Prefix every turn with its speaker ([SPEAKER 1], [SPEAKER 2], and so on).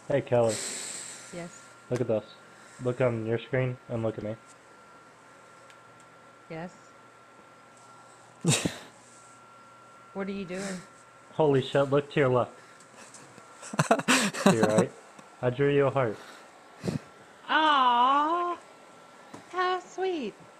[SPEAKER 1] Hey Kelly,
[SPEAKER 2] Yes.
[SPEAKER 1] look at this. Look on your screen and look at me.
[SPEAKER 2] Yes. What are you doing?
[SPEAKER 1] Holy shit, look to your left. To your right. I drew you a heart.
[SPEAKER 2] Aww, how sweet.